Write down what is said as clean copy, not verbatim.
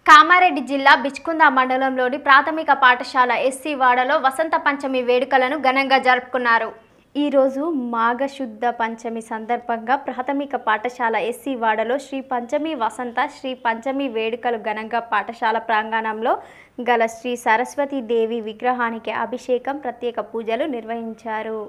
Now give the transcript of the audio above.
కామారెడ్డి జిల్లా బిచ్కుంద మండలంలోని ప్రాథమిక పాఠశాల ఎస్సీ వాడలో వసంత పంచమి వేడుకలను ఘనంగా జరుపుకున్నారు. ఈ రోజు మాఘశుద్ధ పంచమి సందర్భంగా ప్రాథమిక పాఠశాల ఎస్సీ వాడలో శ్రీ పంచమి వసంత శ్రీ పంచమి వేడుకలు ఘనంగా పాఠశాల ప్రాంగణంలో గల శ్రీ సరస్వతి దేవి విగ్రహానికి అభిషేకం, ప్రత్యేక పూజలు నిర్వహించారు.